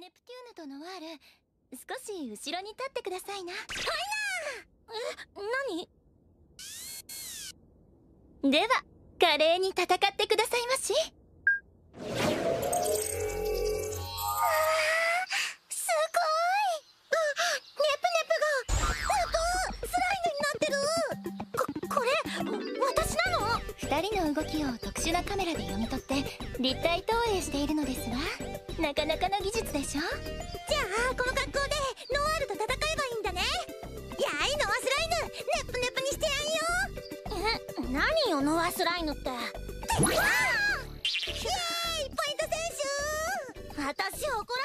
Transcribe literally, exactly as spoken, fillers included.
ネプテューヌとノワール、少し後ろに立ってくださいな。はいな。え、何？では華麗に戦ってくださいまし。あー、すごい。あ、ネプネプがすごいスライムになってる。こ、これ私なの？二人の動きを特殊なカメラで読み取って立体投影しているのですわ。なかなかの技術でしょ。じゃあこの格好でノワールと戦えばいいんだね。やいノワスライム、ネプネプにしてやんよ。え、何よノワスライムって。イエーイポイント選手。私を怒ら